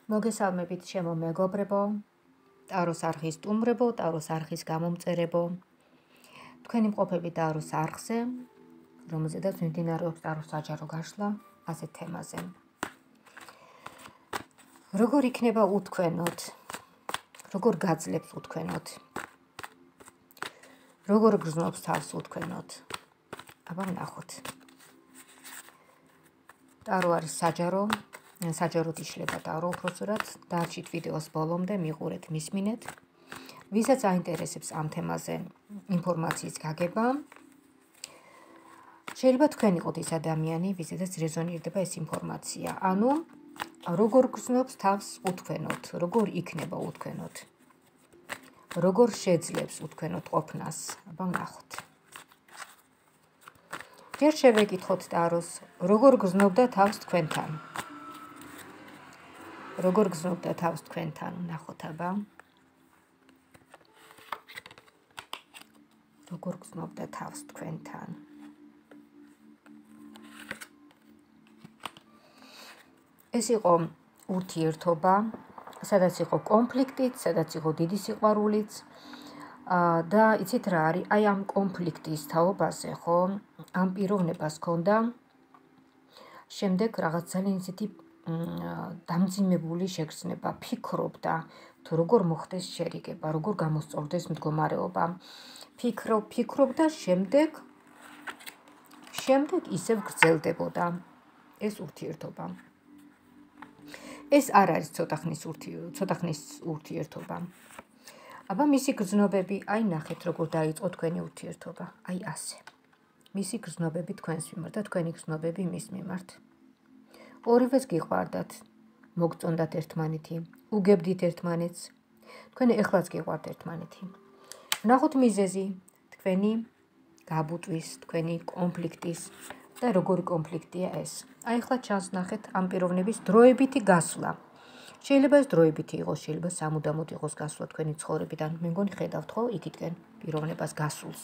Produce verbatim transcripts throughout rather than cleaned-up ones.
მოგესალმებით ჩემო მეგობრებო, ტაროს არხის სტუმრებო, ტაროს არხის გამომწერებო. თქვენი მყოფები ტაროს არხზე, რომელზედაც მიმდინარეობს ტაროს საჯარო გაშლა ასეთ თემაზე. როგორ იქნება უთქვენოდ? როგორ გაძლებს უთქვენოდ? როგორ გრძნობს თავს უთქვენოდ? აბა ვნახოთ. ტარო არის საჯარო, საჯაროდ იშლება ტარო უпроცურად, დარჩით ვიდეოს ბოლომდე, მიყურეთ, მისმინეთ. ვისაც აინტერესებს ამ თემაზე ინფორმაციის გაგება, შეიძლება თქვენ იყოთ ის ადამიანი, ვისაც რეზონირდება ეს ინფორმაცია. ანუ როგორ გრძნობს თავს უთქვენოდ, როგორ იქნება უთქვენოდ, როგორ შეძლებს უთქვენოდ ყოფნას, აბა ვნახოთ. ჯერ შევეკითხოთ ტაროს, როგორ გრძნობდა თავს თქვენთან? როგორ გრძნობდა თავს თქვენთან, ვნახოთ აბა. როგორ გრძნობდა თავს თქვენთან? ეს იყო ურთიერთობა, სადაც იყო კონფლიქტიც, სადაც იყო დიდი სიყვარულიც და იცით რა არის, აი ამ კონფლიქტის თაობაზე, ხო, ამ პიროვნებას ჰქონდა შემდეგ რაღაც ძალიან ისეთი დამძიმებული შეგრძნება, ფიქრობდა თუ როგორ მოხდეს შერიგება, როგორ გამოსწორდეს მდგომარეობა. ფიქრობ, ფიქრობდა, შემდეგ შემდეგ ისევ გრძელდებოდა ეს ურთიერთობა. ეს არ არის ცოტა ხნის ურთიერთობა. აბა მისი გრძნობები, აი ნახეთ როგორ დაიწყო თქვენი ურთიერთობა, აი ასე. მისი გრძნობები თქვენს მიმართ და თქვენი გრძნობები მის მიმართ. ორივეს გიყვარდათ, მოგწონდათ ერთმანეთი, უგებდით ერთმანეთს, თქვენ ეხლაც გიყვართ ერთმანეთი. ვნახოთ მიზეზი, თქვენი გაბუტვის, თქვენი კონფლიქტის და როგორი კონფლიქტია ეს. აი ახლა ჩანს ნახეთ ამ პიროვნების დროებითი გასვლა. შეიძლება ეს დროებითი იყოს, შეიძლება სამუდამოდ იყოს გასვლა თქვენი ცხოვრებიდან. მე მგონი ხედავთ ხო იქითკენ პიროვნებას გასულს.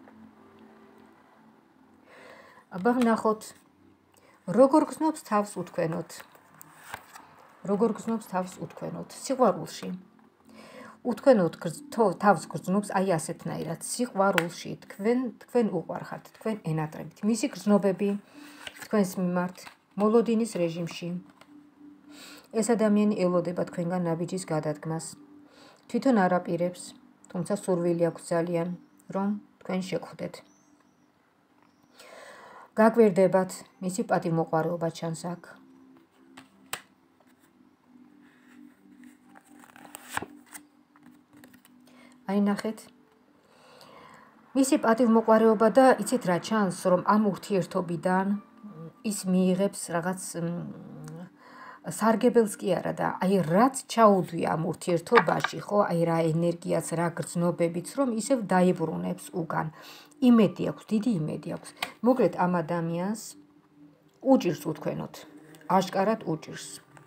აბა ვნახოთ, როგორ გრძნობს თავს უთქვენოდ. როგორ გრძნობს თავს უთქვენოდ, სიყვარულში. უთქვენოდ თავს გრძნობს აი ასეთნაირად, სიყვარულში, თქვენ თქვენ უყვარხართ, თქვენ ენატრებით. მისი გრძნობები თქვენს მიმართ მოლოდინის რეჟიმში. ეს ადამიანი ელოდება თქვენგან ნაბიჯის გადადგმას. თვითონ არ აპირებს, თუმცა სურვილი აქვს ძალიან, რომ თქვენ შეგხვდეთ. გაგვერდებათ, მისი პატივმოყვარეობა ჩანს აქ. აი ნახეთ. მისი პატივმოყვარეობა და იცით რა ჩანს, რომ ამ ურთიერთობიდან ის მიიღებს რაღაც სარგებელს კი არა და აი რაც ჩაუდვია ამ ურთიერთობაში, ხო, აი რა ენერგიაც, რა გრძნობებიც, რომ ისევ დაიბრუნებს უგან. იმედი აქვს, დიდი იმედი აქვს. მოკლედ ამ ადამიანს უჭირს უთქვენოდ, აშკარად უჭირს.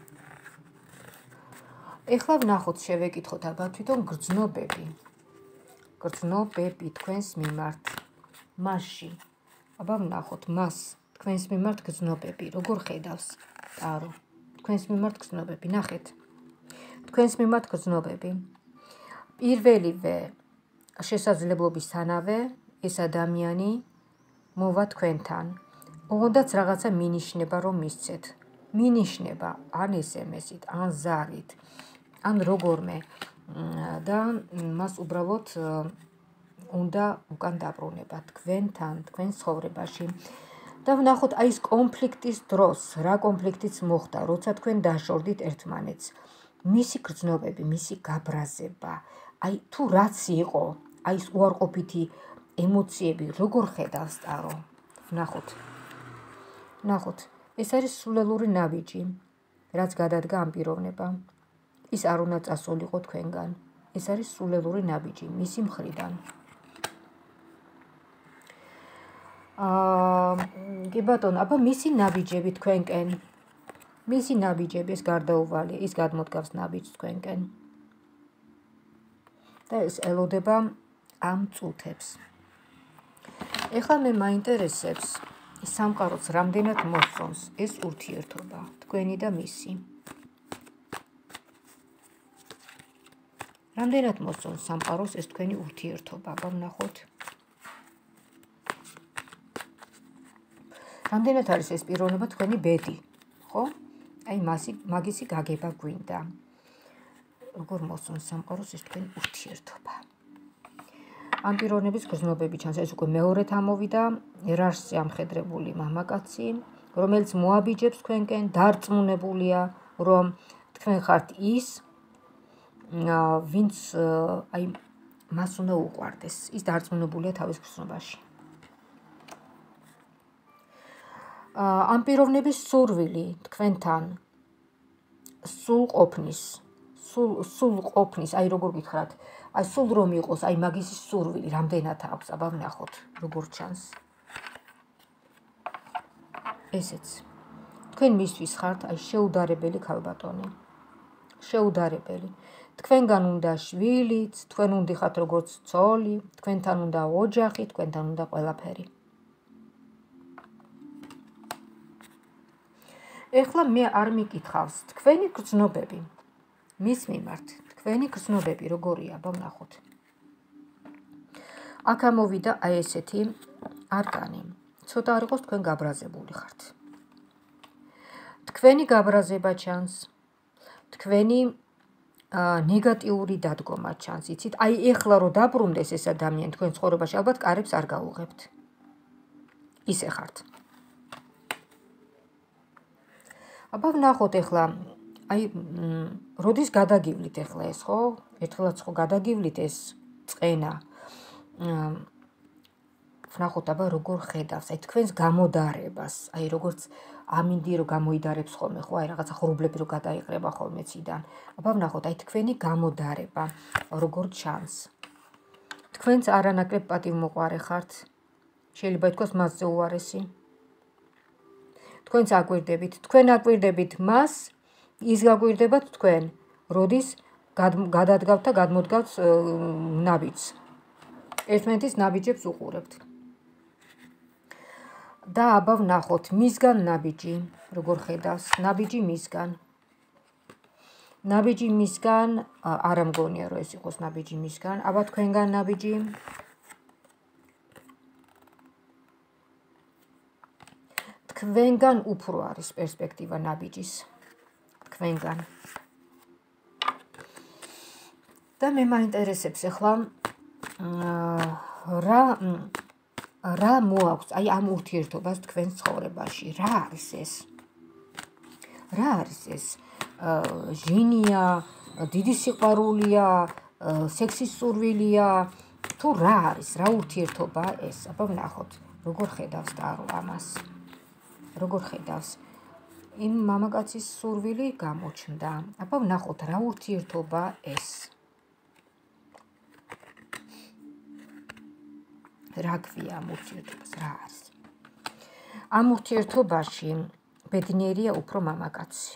ეხლა ვნახოთ, შევეკითხოთ აბა თვითონ გრძნობები. გრძნობები თქვენს მიმართ. მასში. აბა ვნახოთ მას, თქვენს მიმართ გრძნობები, როგორ ხედავს ტარო. თქვენს მიმართ გრძნობები, ნახეთ. თქვენს მიმართ გრძნობები. პირველივე შესაძლებლობისთანავე ეს ადამიანი მოვა თქვენთან. ოღონდაც რაღაცა მინიშნება რომ მისცეთ. მინიშნება ან ეს ემ ესით, ან ზარით, ან როგორმე და მას უბრალოდ უნდა უკან დაბრუნება თქვენთან, თქვენ ცხოვრებაში. და ვნახოთ აი ეს კონფლიქტის დროს, რა კონფლიქტიც მოხდა, როცა თქვენ დაშორდით ერთმანეთს. მისი გრძნობები, მისი გაბრაზება, აი თუ რაც იყო, აი ეს უარყოფითი ემოციები, როგორ ხედავს ტარო. ვნახოთ. ვნახოთ, ეს არის სულელური ნაბიჯი, რაც გადადგა ამ პიროვნებამ. ის არ უნდა წასულიყო თქვენგან. ეს არის სულელური ნაბიჯი მისი მხრიდან. აა, კი ბატონო, აბა მისი ნაბიჯები თქვენკენ. მისი ნაბიჯები, ეს გარდაუვალი, ის გადმოდგავს ნაბიჯს თქვენკენ. და ეს ელოდება ამ წუთებს. ეხლა მე მაინტერესებს სამყაროს რამდენად მოსწონს ეს ურთიერთობა, თქვენი და მისი. რამდენად მოსწონს სამყაროს ეს თქვენი ურთიერთობა? აბა ვნახოთ. რამდენად არის ეს პიროვნება თქვენი ბედი, ხო? აი მასი მაგისი გაგება გვინდა. როგორ მოსწონს სამყაროს ეს თქვენი ურთიერთობა? ამ პიროვნების გრძნობები ჩანს, ეს უკვე მეორედ ამოვიდა, ერარსზე ამხედრებული მამაკაცი, რომელიც მოაბიჯებს თქვენკენ, დარწმუნებულია, რომ თქვენ ხართ ის, ვინც აი მას უნდა უყვარდეს. ის დარწმუნებულია თავის გრძნობაში. ამ პიროვნების სურვილი თქვენთან სულ ყოფნის, სულ სულ ყოფნის, აი როგორ გითხრათ, აი სულ რომ იყოს, აი მაგის სურვილი რამდენად აქვს, აბა ვნახოთ, როგორ ჩანს. ესეც. თქვენ მისთვის ხართ აი შეუდარებელი ქალბატონი. შეუდარებელი. თქვენგან უნდა შვილიც, თქვენ უნდიხართ როგორც ცოლი, თქვენთან უნდა ოჯახი, თქვენთან უნდა ყველაფერი. ეხლა მე არ მიკითხავს თქვენი გრძნობები. მის მიმართ, თქვენი გრძნობები როგორია, აბა ვნახოთ. აქ ამოვიდა აი ესეთი არკანი. ცოტა არ იყოს თქვენ გაბრაზებული ხართ. თქვენი გაბრაზება ჩანს, თქვენი ნეგატიური დადგომა ჩანს, იცით? აი ეხლა რომ დაბრუნდეს ეს ადამიანი თქვენ ცხოვრებაში, ალბათ კარებს არ გაუღებთ. ისე ხართ. აბა ვნახოთ ეხლა, აი როდის გადაგივლით ეხლა ეს, ხო? ერთხელაც ხო გადაგივლით ეს წყენა. ვნახოთ აბა როგორ ხედავს, აი თქვენს გამოდარებას, აი როგორც ამინდი რომ გამოიდარებს ხოლმე, ხო? აი რაღაცა ღრუბლები რომ გადაიყრება ხოლმე ციდან. აბა ვნახოთ, აი თქვენი გამოდარება, როგორ ჩანს. თქვენც არანაკლებ პატივმოყვარე ხართ. შეიძლება ითქვას მასზე უარესი. თქვენც აკვირდებით, თქვენ აკვირდებით მას, ის გაკვირდებათ თქვენ, როდის გადადგავთ და გადმოდგავთ ნაბიჯს. ერთმანეთის ნაბიჯებს უყურებთ. და აბა ვნახოთ, მისგან ნაბიჯი, როგორ ხედავს, ნაბიჯი მისგან. ნაბიჯი მისგან, არა მგონია რომ ეს იყოს ნაბიჯი მისგან, აბა თქვენგან ნაბიჯი. თქვენგან უფრო არის პერსპექტივა ნაბიჯის. თქვენგან. და მე მაინტერესებს ახლა რა რა მოაქვს აი ამ ურთიერთობას თქვენ ცხოვრებაში, რა არის ეს? რა არის ეს? ჟინია, დიდი სიყვარულია, სექსის სურვილია, თუ რა არის, რა ურთიერთობაა ეს? აბა ვნახოთ, როგორ ხედავს ტარო ამას. როგორ ხედავს? იმ მამაკაცის სურვილი გამოჩნდა. აბა ვნახოთ, რა ურთიერთობაა ეს? რა ქვია ამ ურთიერთობას, რა არის? ამ ურთიერთობაში ბედნიერია უფრო მამაკაცი.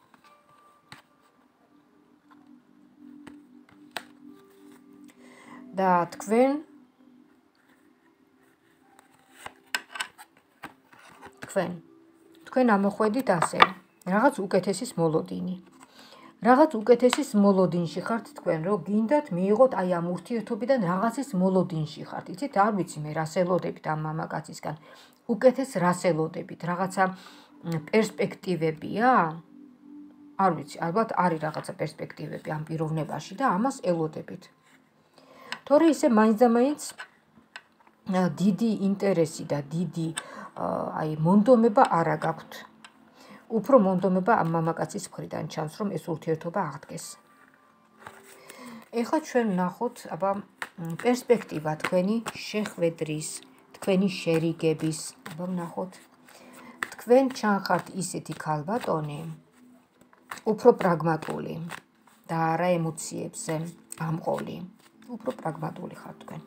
და თქვენ თქვენ თქვენ ამოხვედით ასე, რაღაც უკეთესის მოლოდინი. რაღაც უკეთესის მოლოდინში ხართ თქვენ, რომ გინდათ მიიღოთ აი ამ ურთიერთობიდან რაღაცის მოლოდინში ხართ. იცით, არ ვიცი მე რას ელოდებით ამ მამაკაცისგან. უკეთეს რას ელოდებით? რაღაცა პერსპექტივებია? არ ვიცი, ალბათ არის რაღაცა პერსპექტივები ამ პიროვნებაში და ამას ელოდებით. თორე ისე მაინც და მაინც დიდი ინტერესი და დიდი აი მონდომება არ გაქვთ. უფრო მონდომება ამ მამაკაცის მხრიდან ჩანს, რომ ეს ურთიერთობა აღდგეს. ეხლა ჩვენ ვნახოთ, აბა პერსპექტივა თქვენი შეხვედრის, თქვენი შერიგების, აბა ვნახოთ. თქვენ ჩანხართ ისეთი ქალბატონი, უფრო პრაგმატული და არა ემოციებზე ამყოლი. უფრო პრაგმატული ხართ თქვენ.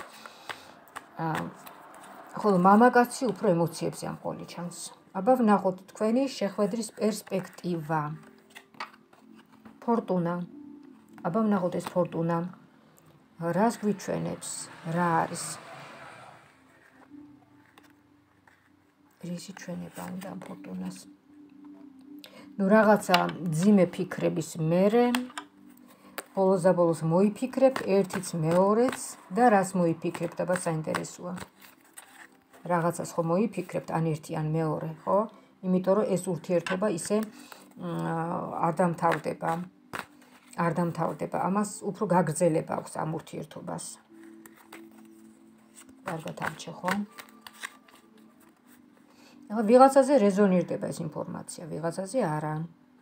ხოლო მამაკაცი უფრო ემოციებზე ამყოლი ჩანს. აბა ვნახოთ თქვენი შეხვედრის პერსპექტივა. ფორტუნა. აბა ვნახოთ ეს ფორტუნა. რას გვიჩვენებს? რა არის? რისი ჩვენება უნდა ამ, ნუ რაღაცა ძიმე ფიქრების მერე ბოლოს და ბოლოს მოიფიქრებთ ერთიც მეორეც და რას მოიფიქრებთ, აბა საინტერესოა. რაღაცას ხო მოიფიქრებთ, ან ერთი ან მეორე, ხო? იმიტომ რომ ეს ურთიერთობა ისე არ დამთავრდება. არ დამთავრდება. ამას უფრო გაგრძელება აქვს ამ ურთიერთობას. კარგად ამჩე, ხო? ახლა ვიღაცაზე რეზონირდება ეს ინფორმაცია, ვიღაცაზე არა.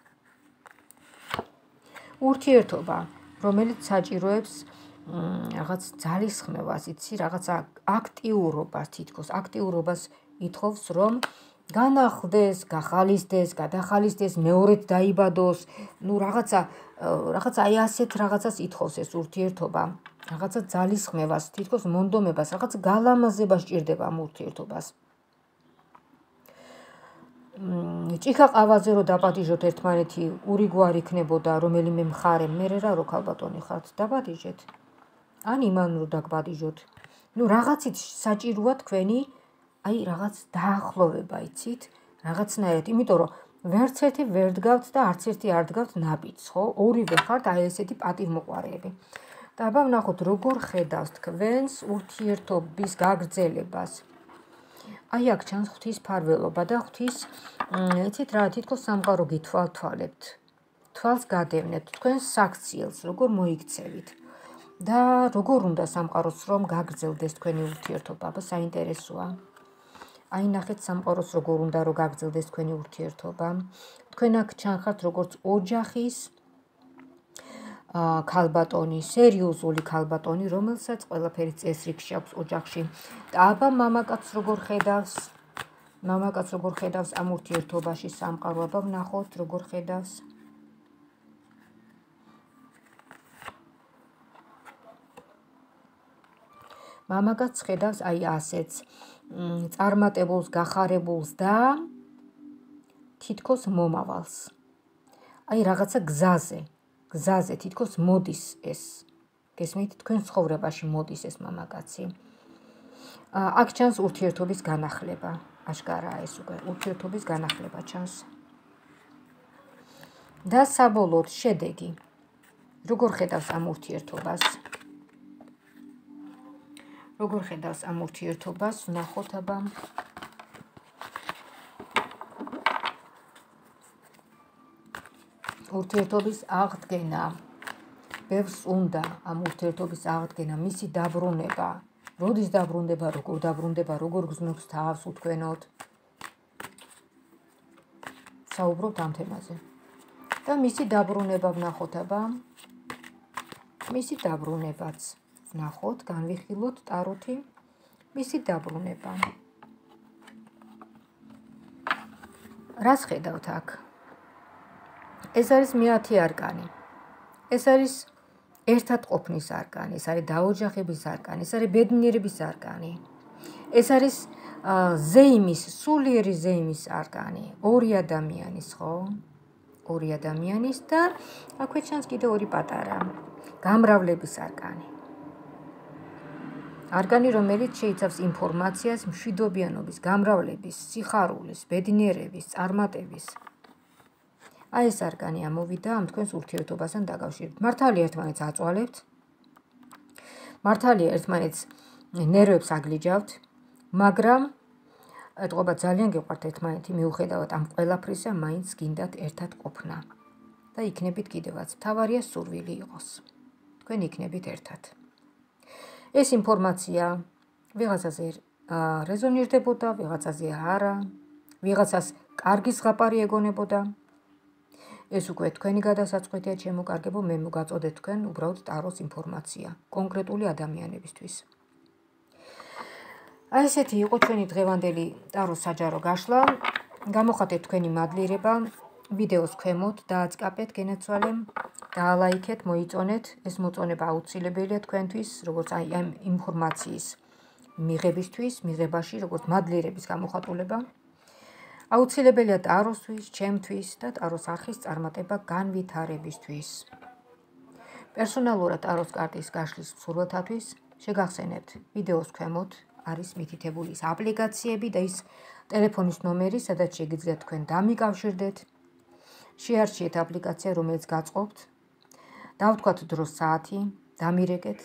ურთიერთობა, რომელიც საჭიროებს რაღაც ძალისხმევას, იცი, რაღაც აქტიურობას, თითქოს აქტიურობას ითხოვს, რომ განახლდეს, გახალისდეს, გადახალისდეს, მეორედ დაიბადოს, ნუ რაღაცა რაღაცა აი ასეთ რაღაცას ითხოვს ეს ურთიერთობა, რაღაცა ძალისხმევას, თითქოს მონდომებას, რაღაც გალამაზება სჭირდება ამ ურთიერთობას. ჭიქა ყავაზე რო დაპატიჟოთ ერთმანეთი, ურიგვარ იქნებოდა რომელიმე მხარე, მერე რა რო ქალბატონი ხართ, დაპატიჟეთ. ან იმან რო დაგპატიჟოთ. ნუ რაღაცით საჭიროა თქვენი აი რაღაც დაახლოვება, იცით? რაღაცნაირად, იმიტომ რომ ვერც ერთი ვერ დგავთ და არც ერთი არ დგავთ ნაბიჯს, ხო? ორივე ხართ აი ესეთი პატივმოყვარეები. და აბა ვნახოთ, როგორ ხედავს თქვენს ურთიერთობის გაგრძელებას. აი აქ ჩანს ღვთის ფარველობა და ღვთის, იცით რა, თითქოს სამყარო გითვალთვალებთ. თვალს გადევნებთ თქვენს საქციელს, როგორ მოიქცევით. და როგორ უნდა სამყაროს რომ გაგრძელდეს თქვენი ურთიერთობა, აბა საინტერესოა. აი ნახეთ სამყაროს როგორ უნდა რომ გაგრძელდეს თქვენი ურთიერთობა. თქვენ აქ ჩანხართ როგორც ოჯახის ქალბატონი, სერიოზული ქალბატონი, რომელსაც ყველაფერი წესრიგში აქვს ოჯახში. და აბა მამაკაც როგორ ხედავს, მამაკაც როგორ ხედავს ამ ურთიერთობაში სამყარო, აბა ვნახოთ როგორ ხედავს. მამაკაც ხედავს აი ასეც წარმატებულს, გახარებულს და თითქოს მომავალს. აი რაღაცა გზაზე, გზაზე თითქოს მოდის ეს. გესმით, თქვენ ცხოვრებაში მოდის ეს მამაკაცი. აქ ჩანს ურთიერთობის განახლება. აშკარაა ეს უკვე ურთიერთობის განახლება ჩანს. და საბოლოოდ შედეგი. როგორ ხედავს ამ ურთიერთობას? როგორ ხედავს ამ ურთიერთობას, ვნახოთ აბა. ურთიერთობის აღდგენა. ბევრს უნდა ამ ურთიერთობის აღდგენა, მისი დაბრუნება. როდის დაბრუნდება, როგორ დაბრუნდება, როგორ გრძნობს თავს უთქვენოდ. საუბრობთ ამ თემაზე. და მისი დაბრუნება ვნახოთ აბა. მისი დაბრუნებაც ვნახოთ, განვიხილოთ ტაროთი. მისი დაბრუნება. რას ხედავთ აქ? ეს არის მეათე არკანი. ეს არის ერთად ყოფნის არკანი, ეს არის დაოჯახების არკანი, ეს არის ბედნიერების არკანი. ეს არის ზეიმის, სულიერი ზეიმის არკანი. ორი ადამიანის, ხო? ორი ადამიანის და აქვე ჩანს კიდე ორი პატარა. გამრავლების არკანი. არკანი, რომელიც შეიცავს ინფორმაციას მშვიდობიანობის, გამრავლების, სიხარულის, ბედნიერების, წარმატების. აი ეს არკანი ამოვიდა ამ თქვენს ურთიერთობასთან დაკავშირებით. მართალია ერთმანეთს აწვალებთ. მართალია ერთმანეთს ნერვებს აგლიჯავთ, მაგრამ ეთყობა ძალიან გიყვართ ერთმანეთი, მიუხედავად ამ ყველაფრისა, მაინც გინდათ ერთად ყოფნა. და იქნებით კიდევაც. მთავარია სურვილი იყოს. თქვენ იქნებით ერთად. ეს ინფორმაცია ვიღაცაზე რეზონირდებოდა, ვიღაცაზე არა, ვიღაცას კარგი ზღაპარი ეგონებოდა. ეს უკვე თქვენი გადასაწყვეტია, ჩემო კარგებო, მე მოგაწოდეთ თქვენ უბრალოდ ტაროს ინფორმაცია კონკრეტული ადამიანებისთვის. აი ესეთი იყო ჩვენი დღევანდელი ტაროს საჯარო გაშლა. გამოხატეთ თქვენი მადლიერება ვიდეოს ქვემოთ, დააწყაპეთ, გენაცვალე, დაალაიქეთ, მოიწონეთ. ეს მოწონება აუცილებელია თქვენთვის, როგორც აი ამ ინფორმაციის მიღებისთვის, მიღებაში, როგორც მადლიერების გამოხატულება. აუცილებელია ტაროსთვის, ჩემთვის და ტაროს არხის წარმატება განვითარებისთვის. პერსონალურად ტაროს კარტის გაშლის მსურველთათვის შეგახსენებთ ვიდეოს ქვემოთ არის მითითებული ის აპლიკაციები და ის ტელეფონის ნომერი, სადაც შეგიძლიათ თქვენ დამიკავშირდეთ. შეარჩიეთ აპლიკაცია, რომელიც გაწყობთ დავთქვათ დროს საათი, დამირეკეთ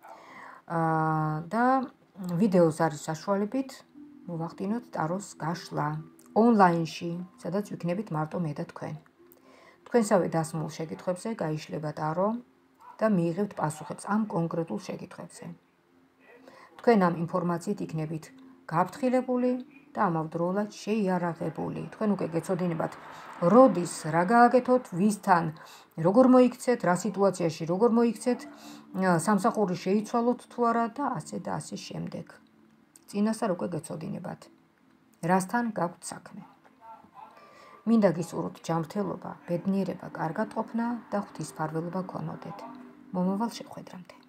და ვიდეოს არის საშუალებით მოვახდინოთ ტაროს გაშლა ონლაინში, სადაც ვიქნებით მარტო მე და თქვენ. თქვენსავე დასმულ შეკითხვებზე გაიშლება ტარო და მიიღებთ პასუხებს ამ კონკრეტულ შეკითხვებზე. თქვენ ამ ინფორმაციით იქნებით გაფრთხილებული და ამავდროულად შეიარაღებული. თქვენ უკვე გეცოდინებათ, როდის რა გააკეთოთ, ვისთან როგორ მოიქცეთ, რა სიტუაციაში როგორ მოიქცეთ, სამსახური შეიცვალოთ თუ არა და ასე და ასე შემდეგ. წინასწარ უკვე გეცოდინებათ, რასთან გაქვთ საქმე. მინდა გისურვოთ ჯანმრთელობა, ბედნიერება, კარგად ყოფნა და ღვთისმფარველობა გქონოდეთ. მომავალ შეხვედრამდე.